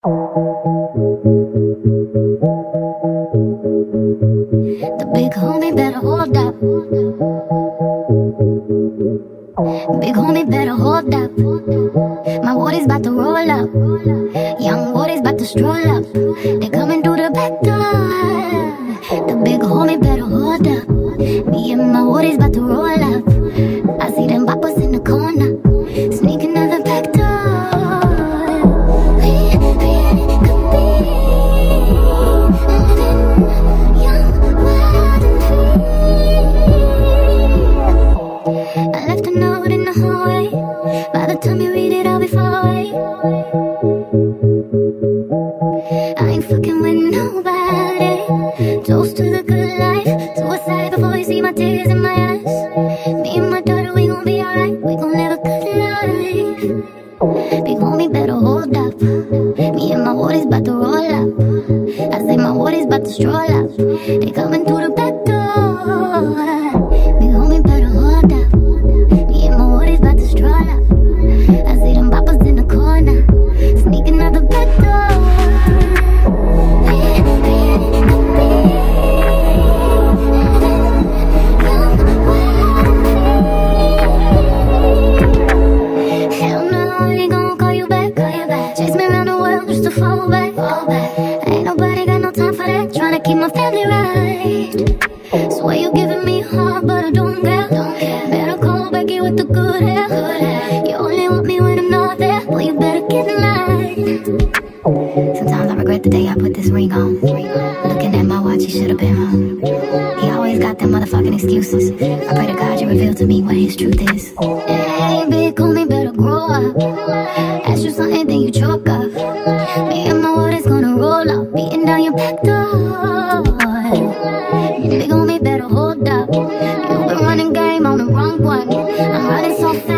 The big homie better hold up. Big homie better hold up. My whoadies about to roll up. Young whoadies about to stroll up. They coming through the back door. The big homie better hold up. Me and my whoadies about to roll up. I see them boppers in the corner, sneaking out the back door. I left a note in the hallway. By the time you read it, I'll be far away. I ain't fucking with nobody. Toast to the good life. Suicide before you see my tears in my eyes. Me and my daughter, we gon' be alright. We gon' live a good life. Big homie better hold up. Me and my whoadies about to roll up. I say my whoadies about to stroll up. They coming through the back door. Big homie better hold up. Me and my whoadies about to stroll up. I see them boppers in the corner, sneaking out the back door. Hell no, I ain't gon' call you back. Chase me around the world just to fall back. Ain't nobody got no time for that. Tryna keep my family right. Swear you giving me heart, but I don't care. Better call Becky with the good hair. You only want me when I'm not there. Boy, you better get in line. Sometimes I regret the day I put this ring on. Looking at my watch, he should've been home. He always got them motherfucking excuses. I pray to God you reveal to me what his truth is. Hey, big homie, better grow up. Ask you something, then you choke up. Me and my whoadies gonna roll up, beating down your back door. Big homie, better hold up. You've been running game on the wrong one. I'm riding so fast.